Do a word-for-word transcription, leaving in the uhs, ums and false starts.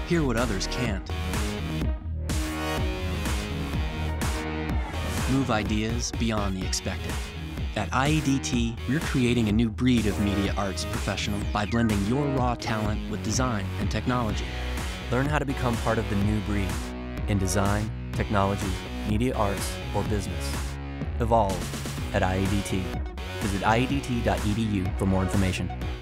Hear what others can't. Move ideas beyond the expected. At I A D T, we're creating a new breed of media arts professional by blending your raw talent with design and technology. Learn how to become part of the new breed in design, technology, media arts, or business. Evolve at I A D T. Visit I A D T dot E D U for more information.